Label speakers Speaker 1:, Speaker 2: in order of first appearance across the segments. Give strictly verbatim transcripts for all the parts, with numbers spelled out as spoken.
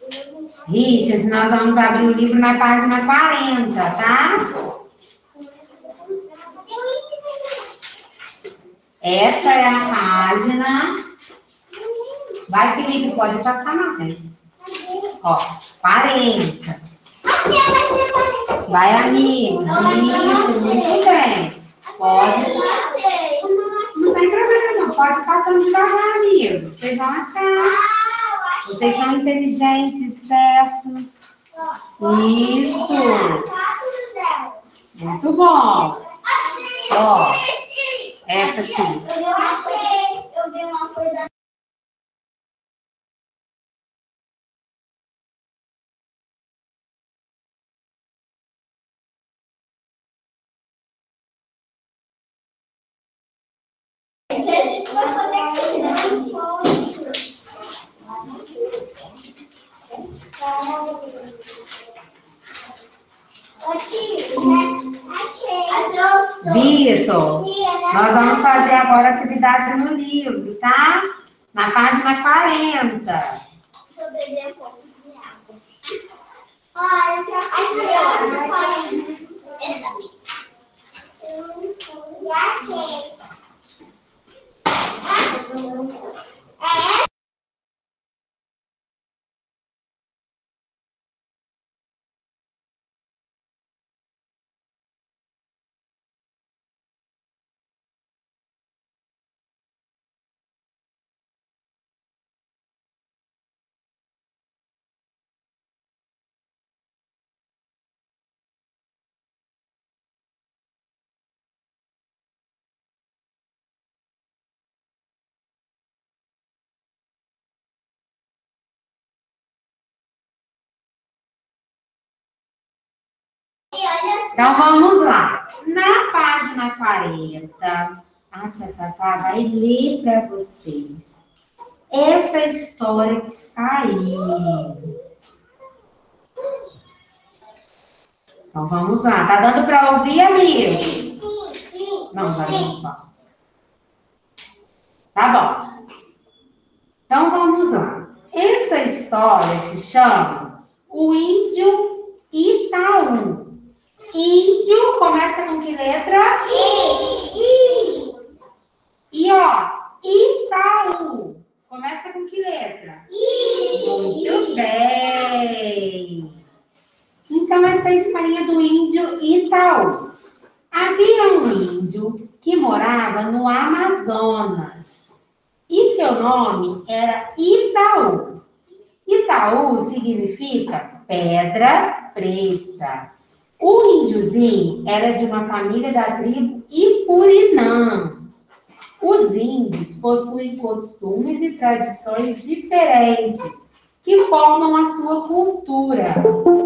Speaker 1: Richard, nós vamos abrir o livro na página quarenta, tá? Essa é a página. Vai, Felipe, pode passar mais. Ó, quarenta. Vai, amigos. Isso, muito bem. Pode. Não tem problema, não. Pode passando devagar, amigos. Vocês vão achar. Vocês são inteligentes, espertos. Isso. Muito bom. Ó, essa aqui.
Speaker 2: Eu achei. Eu vi uma coisa.
Speaker 1: Vitor, nós vamos fazer agora atividade no livro, tá? Na página quarenta.
Speaker 2: Deixa eu beber um pouco de água. Olha, já achei. Já achei. É.
Speaker 1: Então, vamos lá. Na página quarenta, a tia Tatá vai ler para vocês essa história que está aí. Então, vamos lá. Tá dando para ouvir, amigos?
Speaker 2: Sim, sim.
Speaker 1: Não, vamos lá. Tá bom. Então, vamos lá. Essa história se chama O Índio Itaú. Índio começa com que letra?
Speaker 2: I. I.
Speaker 1: E, ó, Itaú. Começa com que letra?
Speaker 2: I.
Speaker 1: Muito bem. Então, essa é a historinha do índio Itaú. Havia um índio que morava no Amazonas. E seu nome era Itaú. Itaú significa pedra preta. O índiozinho era de uma família da tribo Ipurinã. Os índios possuem costumes e tradições diferentes que formam a sua cultura.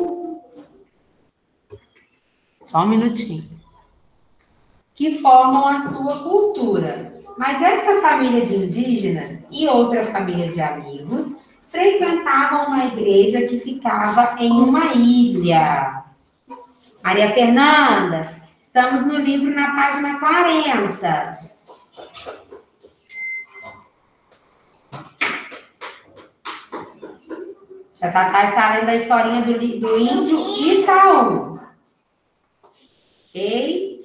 Speaker 1: Só um minutinho. Que formam a sua cultura. Mas essa família de indígenas e outra família de amigos frequentavam uma igreja que ficava em uma ilha. Maria Fernanda, estamos no livro na página quarenta. Já Tatá está lendo a historinha do, do índio Itaú. Ok?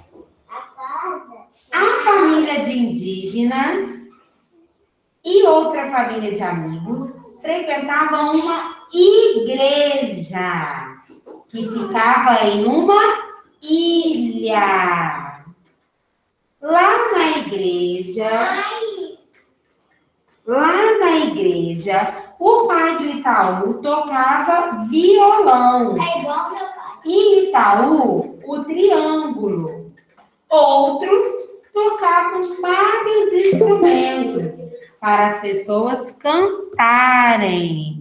Speaker 1: A família de indígenas e outra família de amigos frequentavam uma igreja que ficava em uma ilha. Lá na igreja, lá na igreja, o pai do Itaú tocava violão.
Speaker 2: É igual meu pai.
Speaker 1: E Itaú, o triângulo. Outros tocavam vários instrumentos para as pessoas cantarem.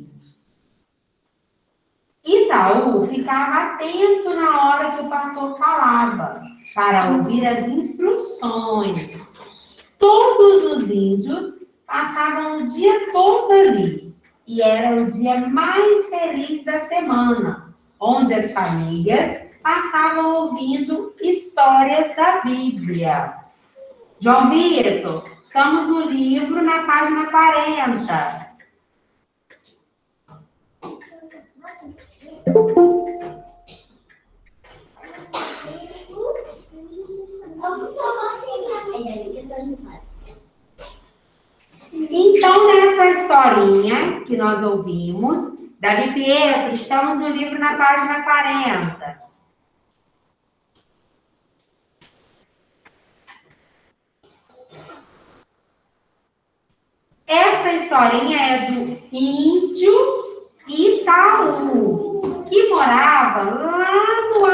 Speaker 1: Itaú ficava atento na hora que o pastor falava, para ouvir as instruções. Todos os índios passavam o dia todo ali, e era o dia mais feliz da semana, onde as famílias passavam ouvindo histórias da Bíblia. João Vitor, estamos no livro na página quarenta. Então, nessa historinha que nós ouvimos, Davi Pietro, estamos no livro na página quarenta. Essa historinha é do índio Itaú, que morava lá no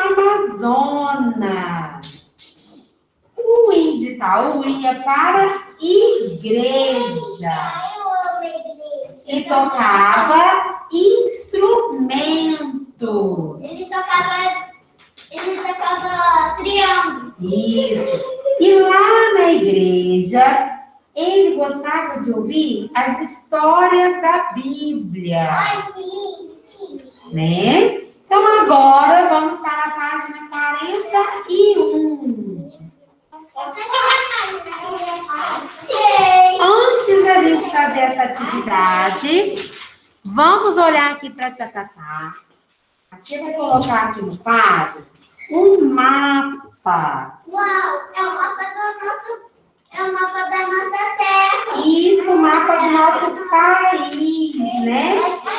Speaker 1: Amazonas. O índio Itaú ia para a igreja e tocava instrumentos.
Speaker 2: Ele tocava, ele tocava triângulo.
Speaker 1: Isso. E lá na igreja, ele gostava de ouvir as histórias da Bíblia.
Speaker 2: Ai, gente.
Speaker 1: Né? Então, agora, vamos para a página quarenta e um. Antes da gente fazer essa atividade, vamos olhar aqui para a tia Tatá. A tia vai colocar aqui no quadro um mapa.
Speaker 2: Uau, é o mapa do nosso, é o mapa da nossa terra.
Speaker 1: Isso, o mapa do nosso país, né?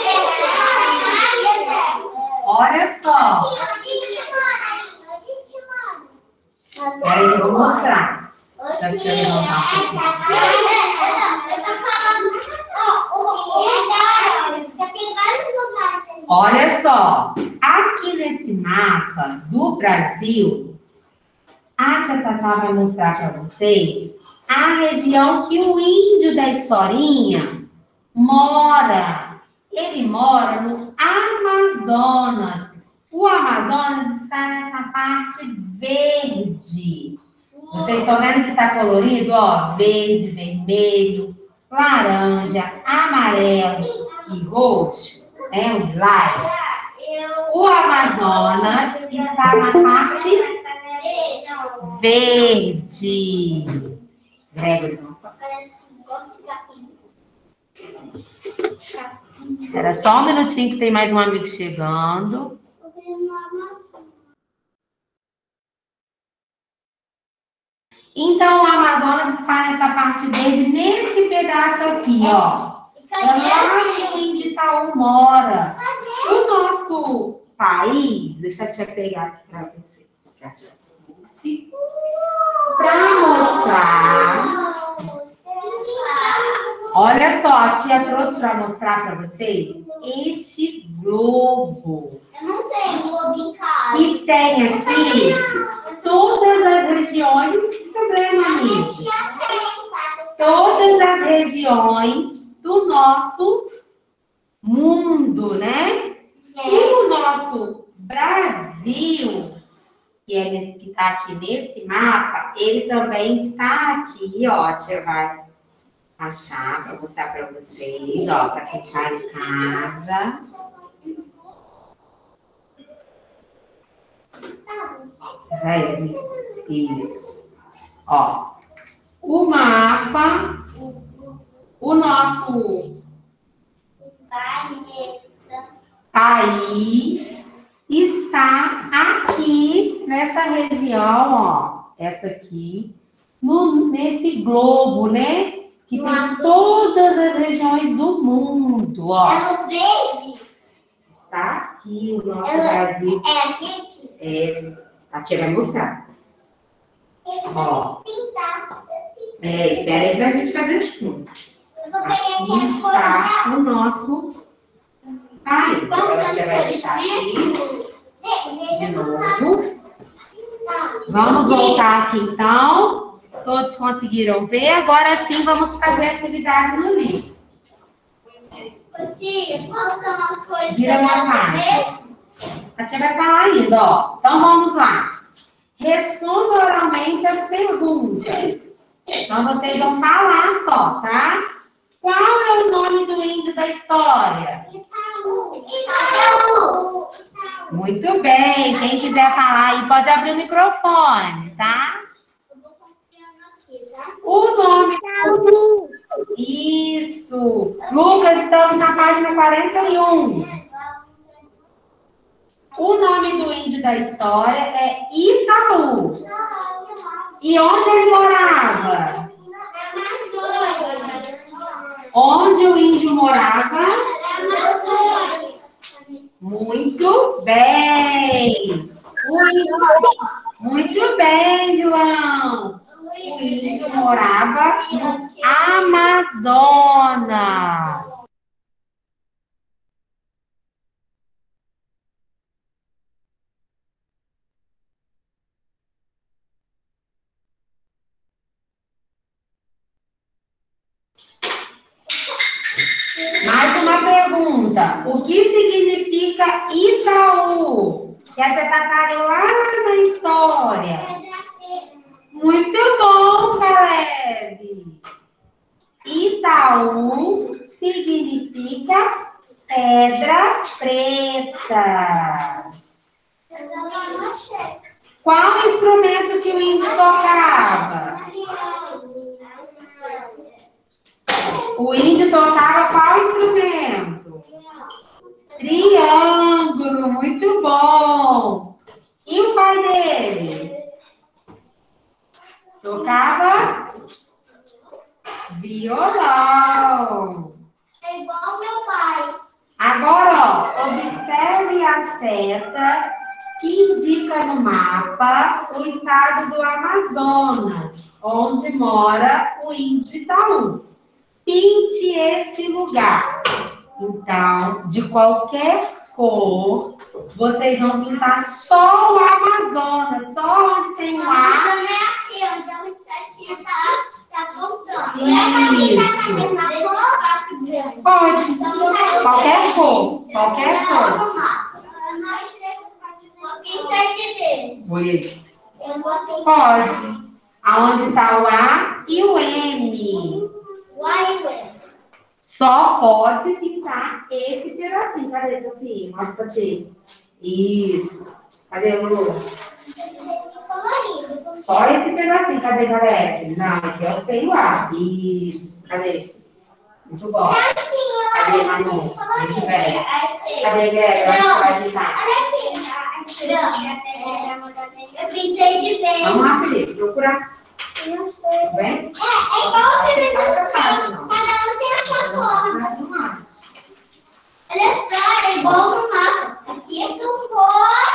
Speaker 1: Olha só.
Speaker 2: Onde a gente mora? Onde a gente mora?
Speaker 1: Peraí, eu vou mostrar. Deixa eu levantar um pouquinho.
Speaker 2: Eu tô falando. Ó, o lugar, tem vários lugares.
Speaker 1: Olha só. Aqui nesse mapa do Brasil, a tia Tatá vai mostrar para vocês a região que o índio da historinha mora. Ele mora no Amazonas. O Amazonas está nessa parte verde. Vocês estão vendo que está colorido? Ó, verde, vermelho, laranja, amarelo e roxo. É o lilás. O Amazonas está na parte verde. Gregory, não. Espera só um minutinho que tem mais um amigo chegando. Então, o Amazonas está nessa parte verde, nesse pedaço aqui, ó. É lá que o índio Itaú mora. O nosso país, deixa a tia pegar aqui para vocês. Para mostrar. Olha só, a tia trouxe para mostrar para vocês este globo.
Speaker 2: Eu não tenho globo em casa.
Speaker 1: Que tem aqui todas as regiões. Não tem problema, amigos. Todas as regiões do nosso mundo, né? E o nosso Brasil, que é nesse, que está aqui nesse mapa, ele também está aqui, ó. A tia vai achar para mostrar para vocês, ó, para quem está em casa. Peraí, amigos. Isso. Ó, o mapa, o nosso país está aqui nessa região, ó. Essa aqui, no, nesse globo, né? Que tem todas as regiões do mundo, ó.
Speaker 2: É no verde?
Speaker 1: Está aqui o nosso
Speaker 2: Ela-
Speaker 1: Brasil.
Speaker 2: É aqui?
Speaker 1: É, a tia vai mostrar. Ó.
Speaker 2: Pintar.
Speaker 1: É, espera aí pra gente fazer junto.
Speaker 2: Eu vou pegar
Speaker 1: Aqui
Speaker 2: minhas
Speaker 1: está
Speaker 2: cores.
Speaker 1: o nosso país.
Speaker 2: Vamos
Speaker 1: Agora a
Speaker 2: fazer
Speaker 1: tia vai
Speaker 2: cores
Speaker 1: deixar aqui de
Speaker 2: mesmo?
Speaker 1: novo. Vamos voltar aqui então. Todos conseguiram ver? Agora sim vamos fazer a atividade no livro.
Speaker 2: Ô, tia, quais são as cores
Speaker 1: Vira
Speaker 2: da
Speaker 1: uma
Speaker 2: nossa
Speaker 1: página. A tia vai falar ainda, ó. Então vamos lá. Responda oralmente as perguntas. Então vocês vão falar só, tá? Qual é o nome do índio da história?
Speaker 2: Itaú. Itaú.
Speaker 1: Muito bem. Quem quiser falar aí pode abrir o microfone, tá?
Speaker 2: Eu vou copiando aqui, tá?
Speaker 1: O nome. Isso. Lucas, estamos na página quarenta e um. O nome do índio da história é Itaú. E onde ele morava? Onde o índio morava? Muito bem. O índio... Muito bem, João. O índio morava no Amazonas. Mais uma pergunta. O que significa Itaú? Que a tia Tatá lá na história. Muito bom, Caleb. Itaú significa pedra preta. Qual instrumento que o índio tocava? O índio tocava qual instrumento? Triângulo, muito bom. E o pai dele? Tocava violão.
Speaker 2: É igual meu pai.
Speaker 1: Agora, ó, observe a seta que indica no mapa o estado do Amazonas, onde mora o índio Itaú. Pinte esse lugar. Então, de qualquer cor, vocês vão pintar só o Amazonas, só onde tem o ar.
Speaker 2: Não é aqui, onde a setinha tá, tá apontando.
Speaker 1: Isso. Pode. Qualquer cor. Qualquer cor. Oi. Pode. Aonde está o A e o M.
Speaker 2: O A e o M.
Speaker 1: Só pode pintar esse pedacinho. Cadê, Sofia? Mostra pra ti. Isso. Cadê, Lu? Só esse pedacinho. Cadê, Caleb? Não, esse é o que tem o A. Isso. Cadê? Muito bom. Cadê, Manu? Muito bem. Cadê, Guilherme? Onde você vai pintar?
Speaker 2: Eu pintei de verde.
Speaker 1: Vamos lá, Felipe. Procura. Bem?
Speaker 2: É, é igual o filme do Cada um tem a sua cor. Olha só, é igual no mapa. Aqui é com cor.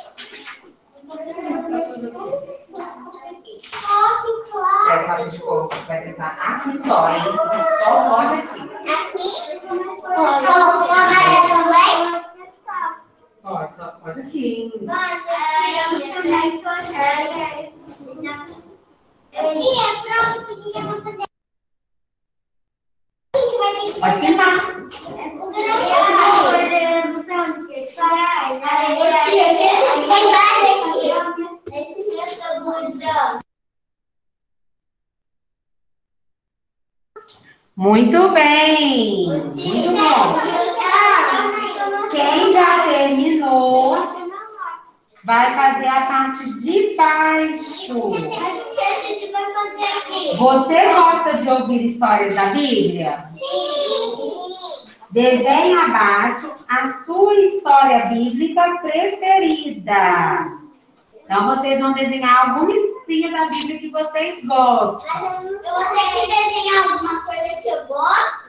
Speaker 1: Essa lápis de cor vai pintar aqui só, hein? Só pode aqui.
Speaker 2: Aqui? Pode. Pode também?
Speaker 1: Pode, só pode aqui.
Speaker 2: Mas eu não sei Tia, pronto, o que eu vou fazer?
Speaker 1: Pode pintar. Muito bem. Muito bom. Quem já terminou vai fazer a parte de baixo. Você gosta de ouvir histórias da Bíblia?
Speaker 2: Sim.
Speaker 1: Desenhe abaixo a sua história bíblica preferida. Então, vocês vão desenhar alguma historinha da Bíblia que vocês gostam.
Speaker 2: Eu vou ter que desenhar alguma coisa que eu gosto.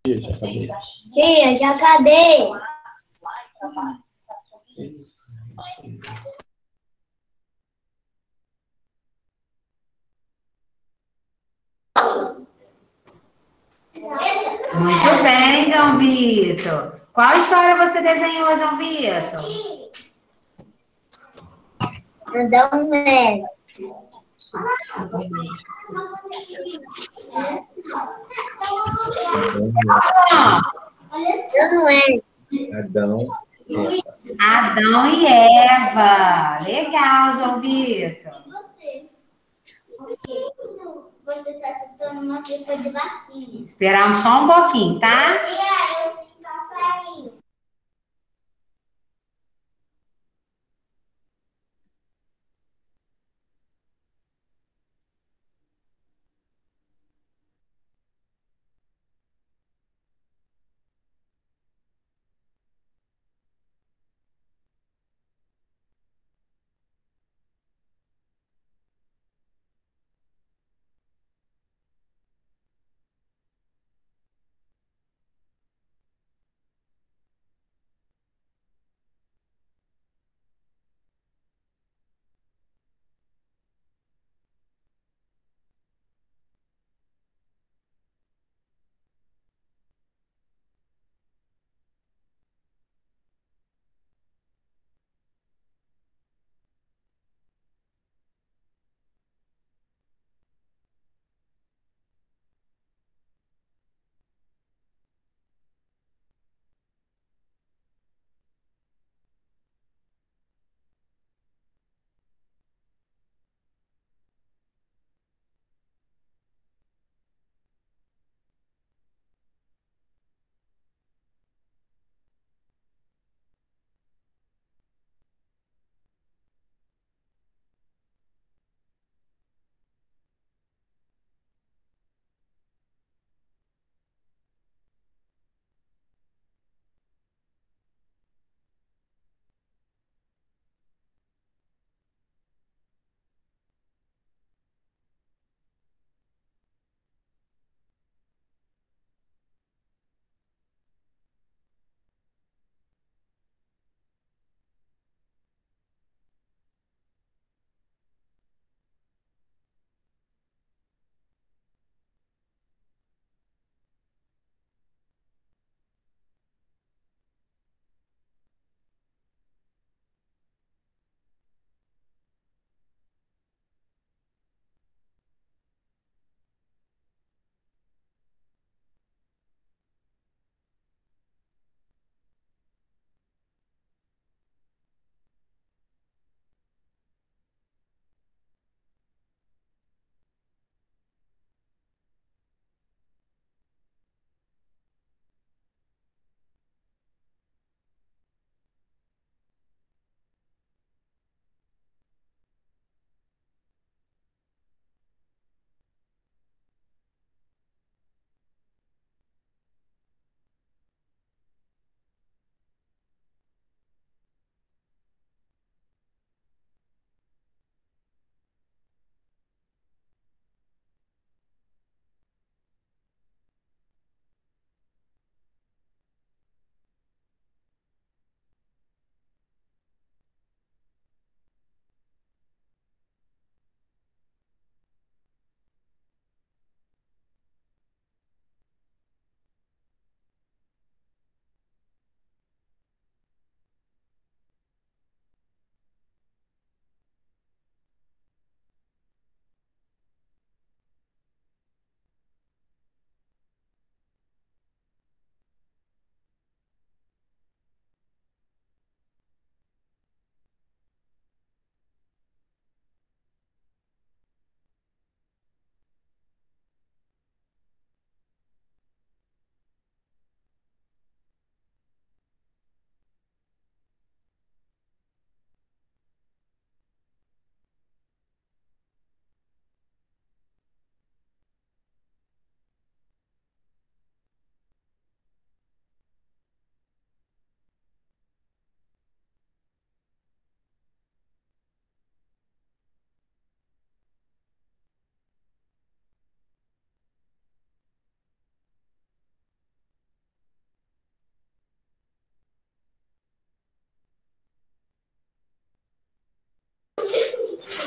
Speaker 3: Já acabei.
Speaker 2: Tia, já acabei.
Speaker 1: Muito bem, João Vitor. Qual história você desenhou, João Vitor?
Speaker 2: Adão Melo.
Speaker 1: Ah,
Speaker 2: Adão Melo.
Speaker 3: Adão.
Speaker 1: Adão e Eva. Legal, João Vitor.
Speaker 2: Você está acertando uma tripa de vaquinha.
Speaker 1: Esperar só um pouquinho, tá?
Speaker 2: E aí, eu fico farinha.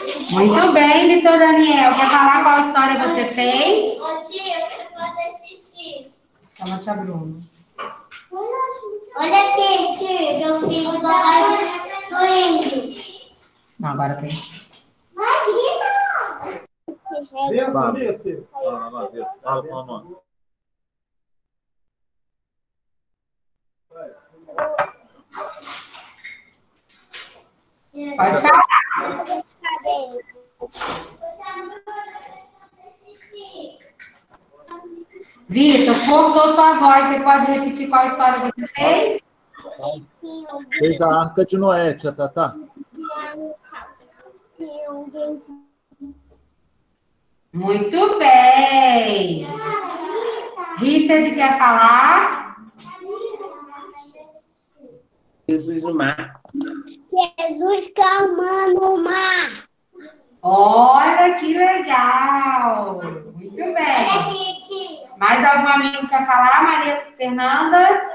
Speaker 1: Muito bem, Vitor Daniel. Quer falar qual história você fez?
Speaker 2: Ô, tia, eu quero fazer xixi.
Speaker 1: Fala, tia Bruna.
Speaker 2: Olha aqui, tia, eu fiz o babado do índio.
Speaker 1: Não, agora tem.
Speaker 2: Vai, grita!
Speaker 3: Desça, desça. Fala, vai, desça. Fala com a mão.
Speaker 1: Pode falar. Vitor, cortou sua voz. Você pode repetir qual história você fez?
Speaker 3: Fez a Arca de Noé, tia Tatá.
Speaker 1: Muito bem. Richard quer falar?
Speaker 4: Jesus no mar.
Speaker 2: Jesus calmando o mar.
Speaker 1: Olha que legal. Muito
Speaker 2: Olha
Speaker 1: bem.
Speaker 2: aqui, tia.
Speaker 1: Mais algum amigo quer falar? Maria Fernanda?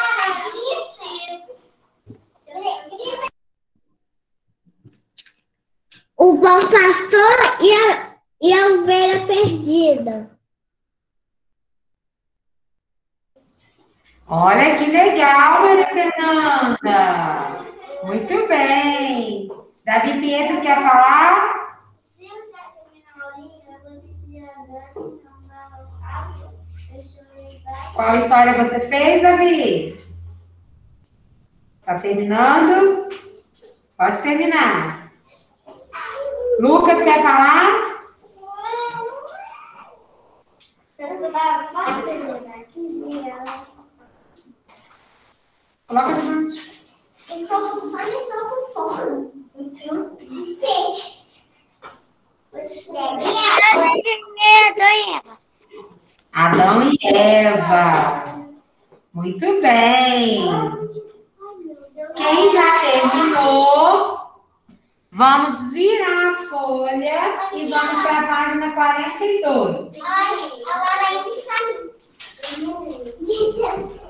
Speaker 2: O bom pastor e a, e a ovelha perdida.
Speaker 1: Olha que legal, Maria Fernanda. Muito bem. Davi Pietro quer falar? Qual história você fez, Davi? Tá terminando? Pode terminar. Lucas quer falar? Coloca de novo.
Speaker 2: Estou com fome, estou com fome. Então, sede.
Speaker 1: Adão e Eva. Muito bem. Quem já terminou, vamos virar a folha e vamos para a página quarenta e dois.
Speaker 2: Olha, agora ainda está.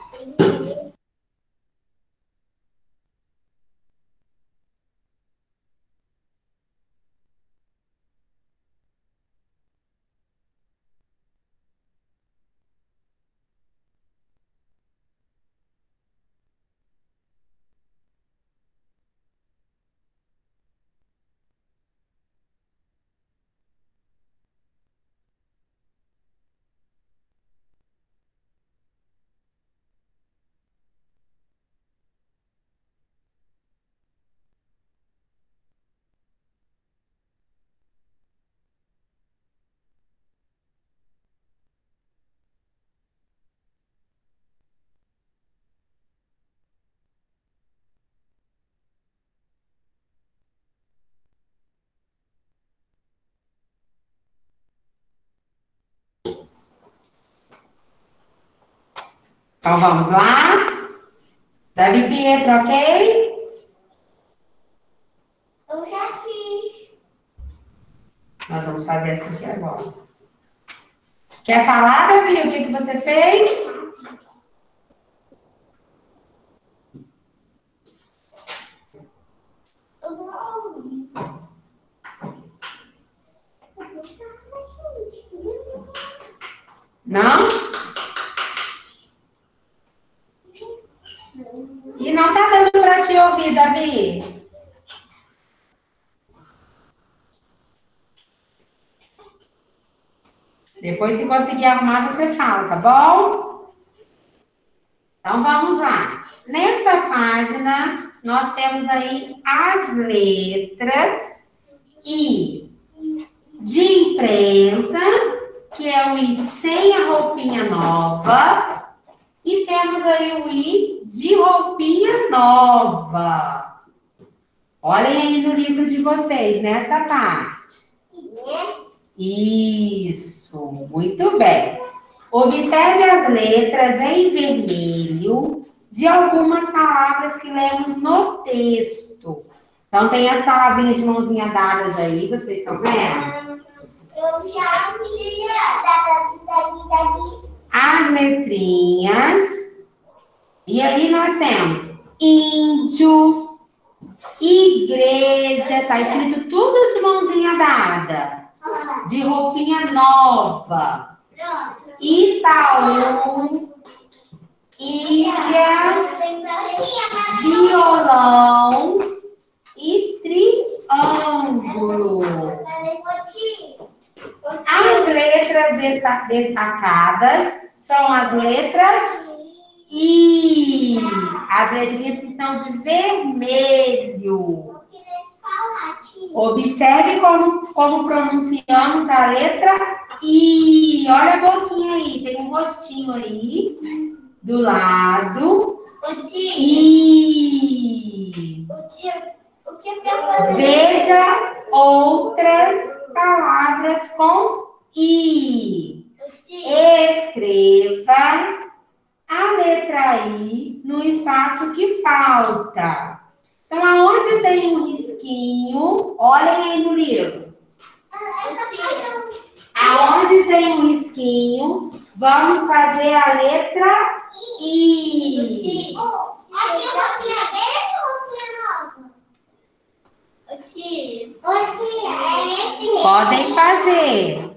Speaker 1: Então vamos lá? Davi Pietro, ok?
Speaker 2: Eu já fiz.
Speaker 1: Nós vamos fazer assim aqui agora. Quer falar, Davi, o que, que você fez? Não? E não tá dando para te ouvir, Davi. Depois, se conseguir arrumar, você fala, tá bom? Então, vamos lá. Nessa página, nós temos aí as letras I de imprensa, que é o I sem a roupinha nova. E temos aí o I de roupinha nova. Olhem aí no livro de vocês, nessa parte. Isso, muito bem. Observe as letras em vermelho de algumas palavras que lemos no texto. Então, tem as palavrinhas de mãozinha dadas aí, vocês estão vendo?
Speaker 2: Eu já fiz daqui, daqui, daqui.
Speaker 1: As letrinhas. E aí nós temos índio, Igreja, tá escrito tudo de mãozinha dada. De roupinha nova. Itaú, ilha, violão e triângulo. As letras desta- destacadas são as letras I. As letrinhas que estão de vermelho. Observe como, como pronunciamos a letra I. Olha a boquinha aí, tem um rostinho aí do lado. I.
Speaker 2: O que é pra fazer?
Speaker 1: Veja outras palavras com I. Escreva a letra I no espaço que falta. Então, aonde tem um risquinho, olhem aí no livro. Aonde tem um risquinho, vamos fazer a letra I. Podem fazer.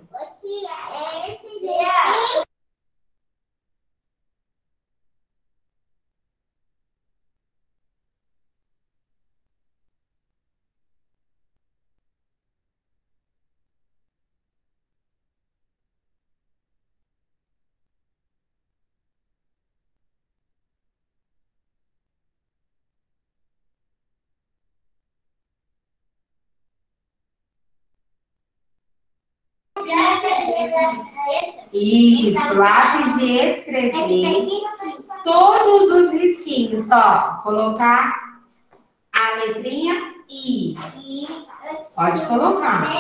Speaker 1: Isso, lápis de escrever. Todos os risquinhos, ó. Colocar a letrinha I. Pode colocar.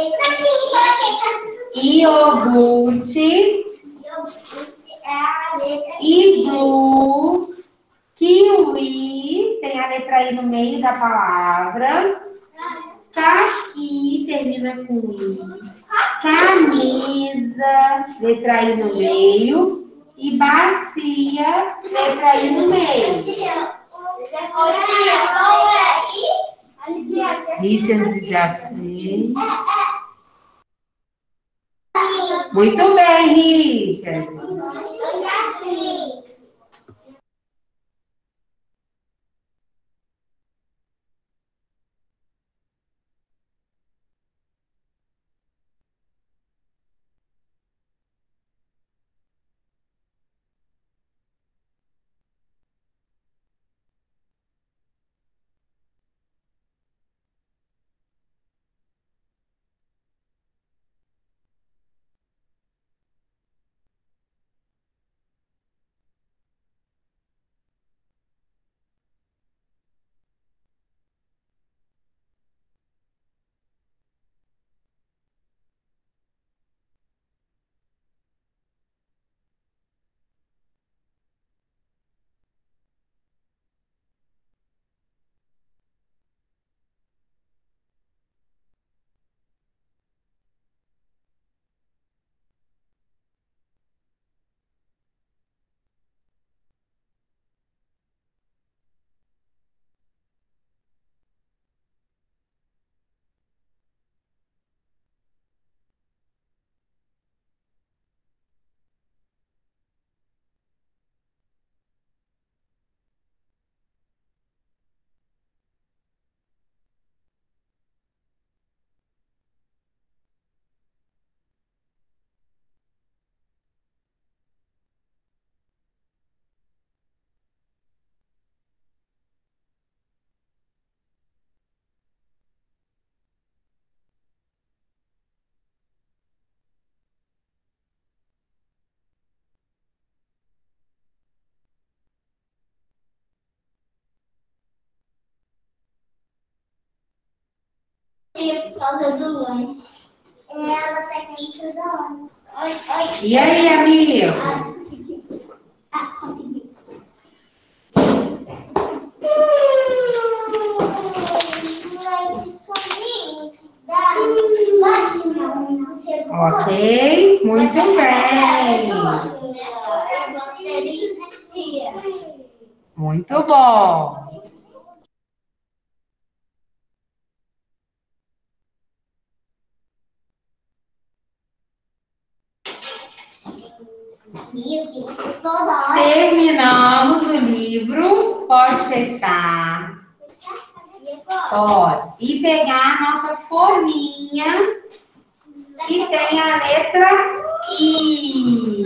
Speaker 1: Iogurte. Iglu. Kiwi. Tem a letra I no meio da palavra. Caqui, termina com I. Camisa, letra I no meio. E bacia, letra I no meio. Richard já fez. Muito bem, Richard.
Speaker 2: Por causa do lanche. Ela tá querendo toda hora. Oi, oi.
Speaker 1: E aí, amigos?
Speaker 2: Ah, consegui.
Speaker 1: Ok, muito bem. Muito bom. Terminamos o livro. Pode fechar. Pode. E pegar a nossa folhinha que tem a letra I.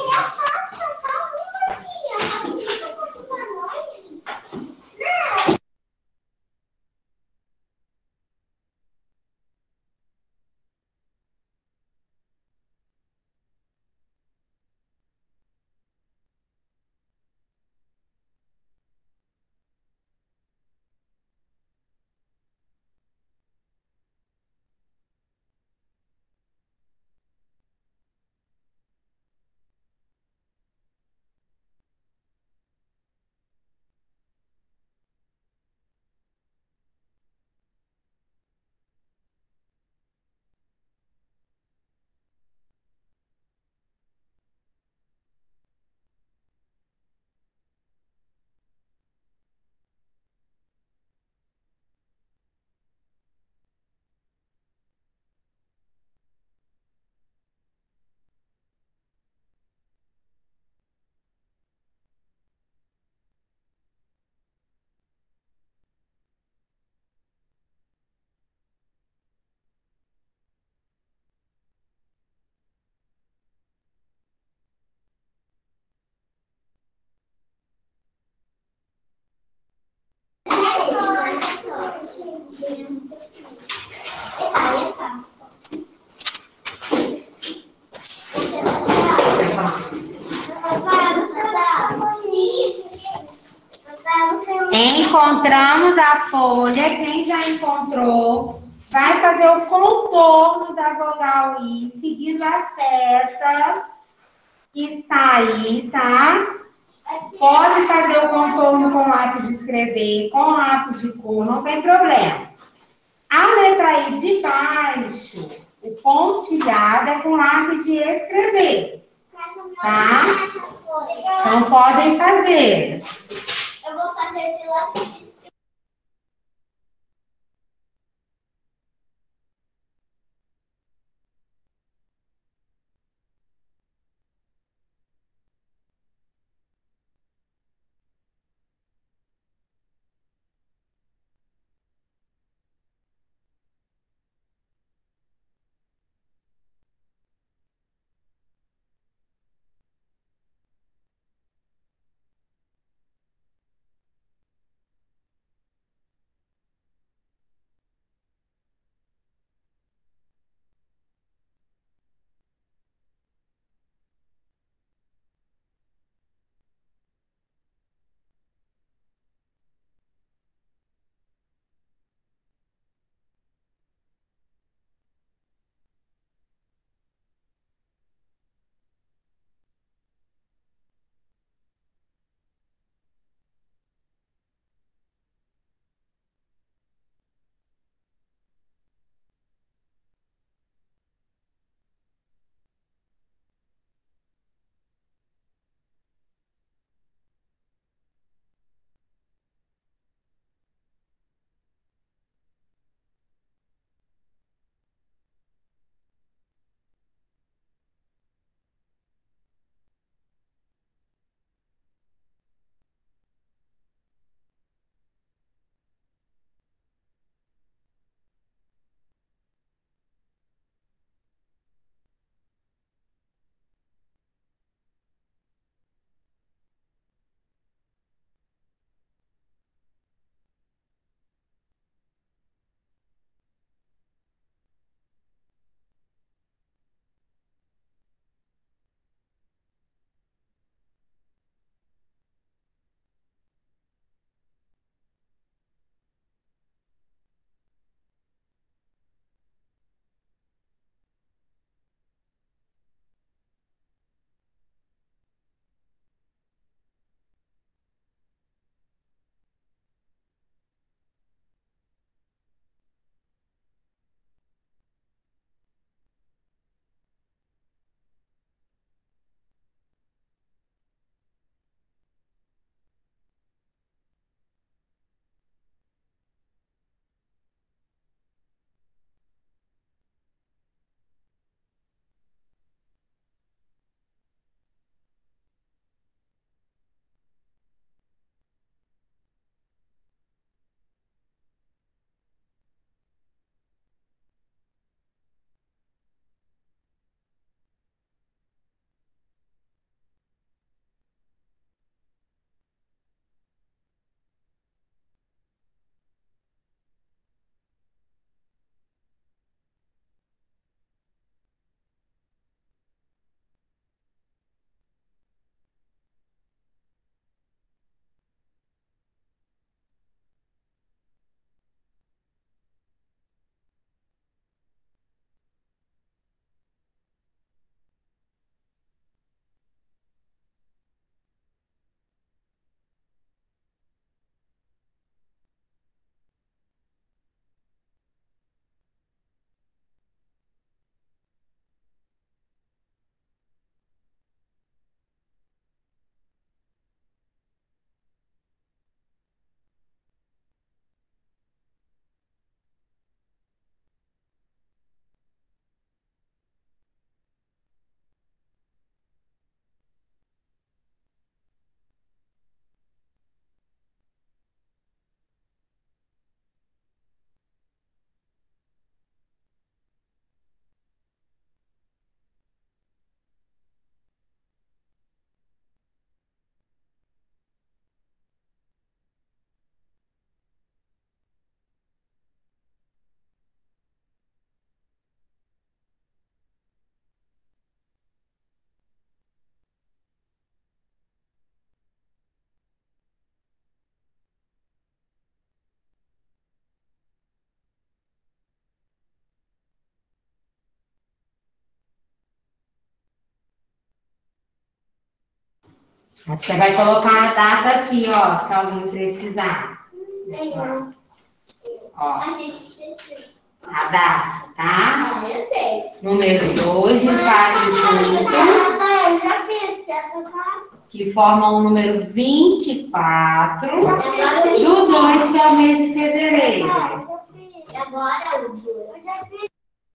Speaker 1: Encontramos a folha. Quem já encontrou, vai fazer o contorno da vogal I, seguindo a seta que está aí, tá? Pode fazer o contorno com lápis de escrever, com lápis de cor, não tem problema. A letra I de baixo, o pontilhado é com lápis de escrever, tá? Então podem fazer.
Speaker 2: Eu vou fazer de lápis.
Speaker 1: A tia vai colocar a data aqui, ó, se alguém precisar. Pessoal. Ó,
Speaker 2: A gente precisa.
Speaker 1: a data, tá?
Speaker 2: Ah, eu sei.
Speaker 1: Número dois e o quatro juntos,
Speaker 2: Eu já fiz, já tá.
Speaker 1: que formam o número vinte e quatro
Speaker 2: Agora eu
Speaker 1: do dois, que é o mês de fevereiro.
Speaker 2: E agora o dois. Eu já fiz.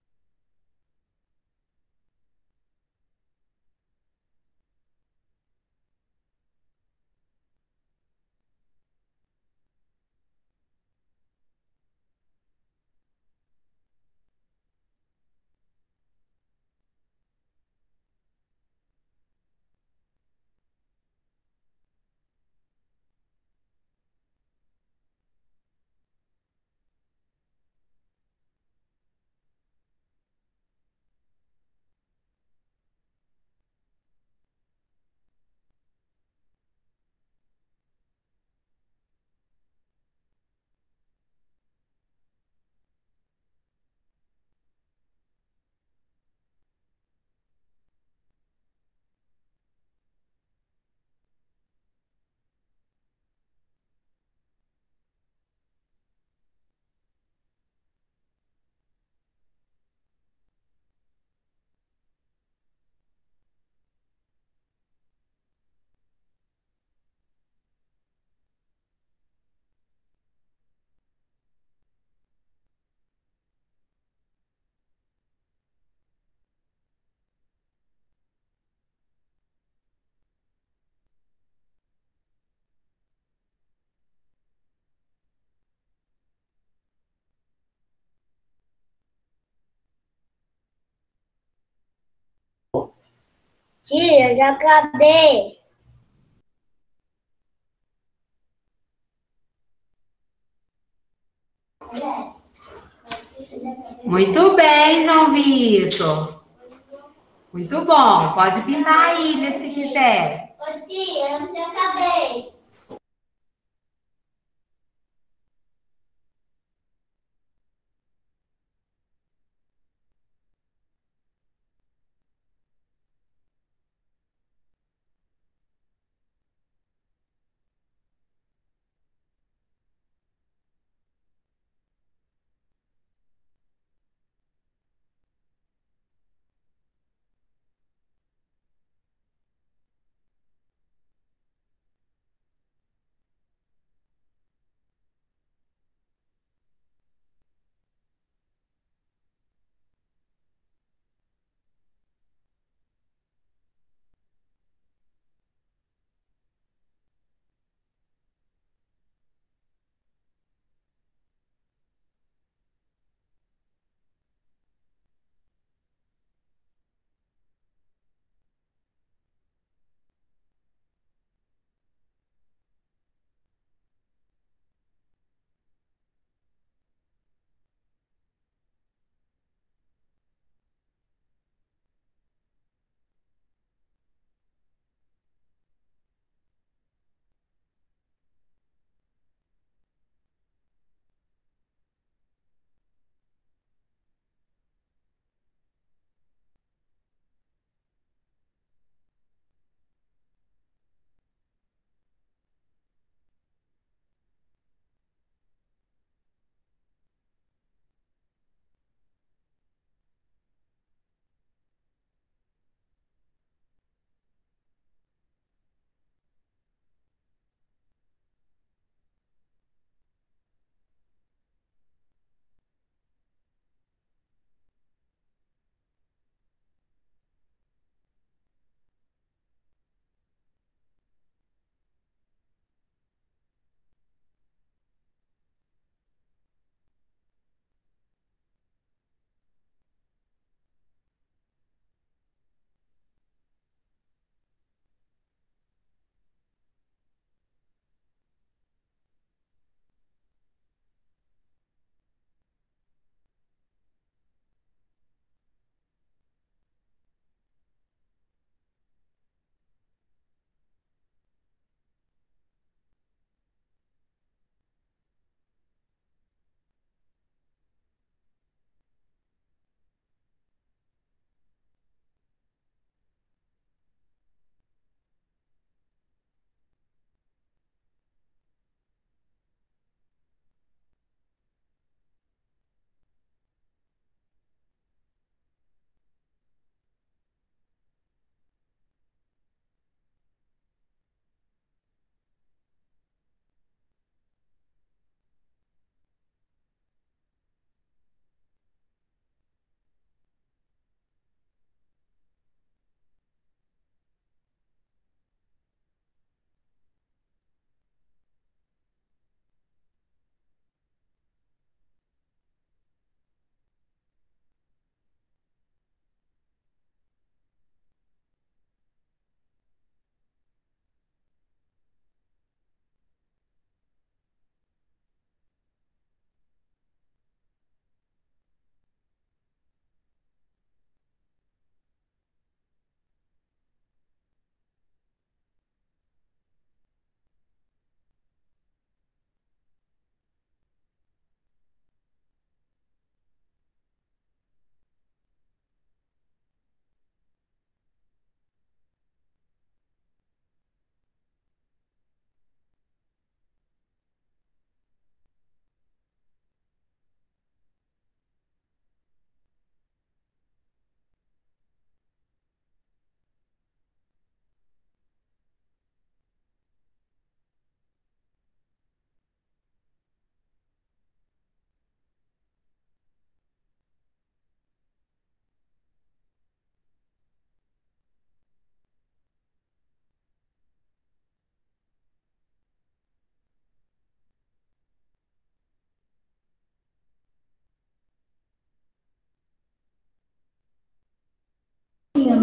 Speaker 2: Tia, eu já acabei.
Speaker 1: Muito bem, João Vitor. Muito bom. Pode pintar a ilha se quiser.
Speaker 2: Ô tia, eu já acabei.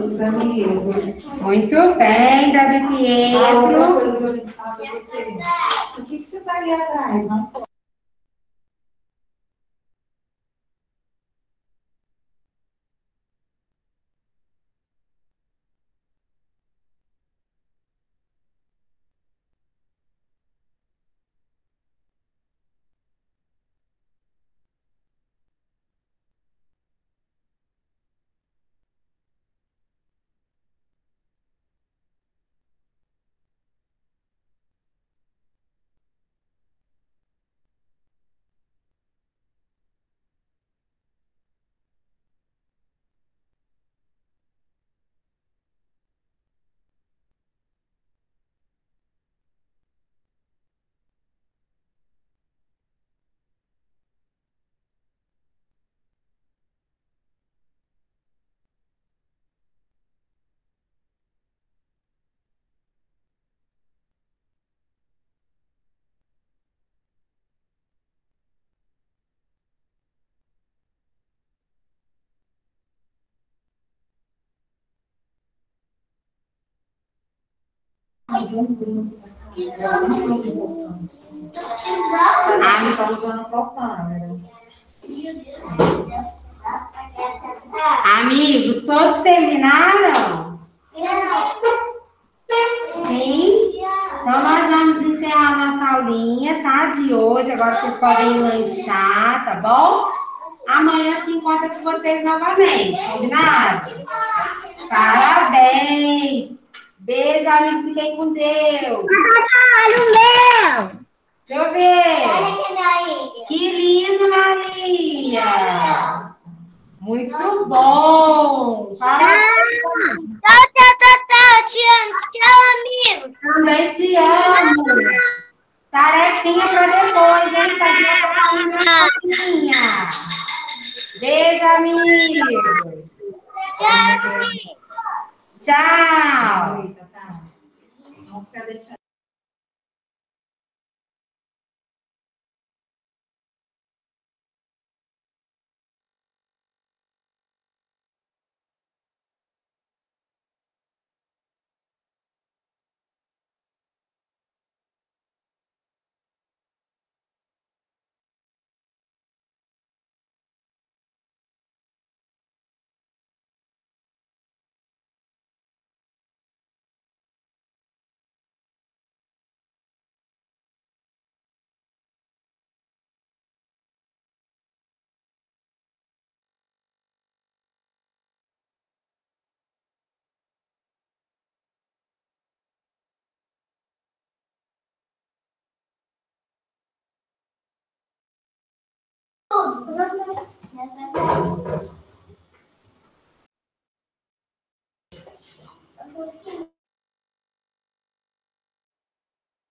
Speaker 5: os amigos.
Speaker 1: Muito bem, Davi
Speaker 5: Ah,
Speaker 1: Pietro.
Speaker 5: outra coisa que eu tenho que falar pra você. O que, que você tá ali atrás? Não pode. Ah, ele tá usando qual câmera?
Speaker 1: Amigos, todos terminaram? Sim? Então, nós vamos encerrar a nossa aulinha, tá? De hoje. Agora vocês podem lanchar, tá bom? Amanhã eu te encontro com vocês novamente, combinado? Parabéns! Beijo, amigos. Fiquem com Deus.
Speaker 2: Olha o meu!
Speaker 1: Deixa eu ver.
Speaker 2: Olha que daí.
Speaker 1: Que lindo, Maria! Muito bom! Parabéns.
Speaker 2: Tchau, tchau, tchau, tchau. Te amo. Tchau, amigo.
Speaker 1: Também te amo. Tarefinha para depois, hein? Fazer a tarefinha. Beijo, amigo.
Speaker 2: Tchau, amigo.
Speaker 1: Tchau.
Speaker 5: Eita, tá. Vamos ficar deixando.
Speaker 2: Tudo.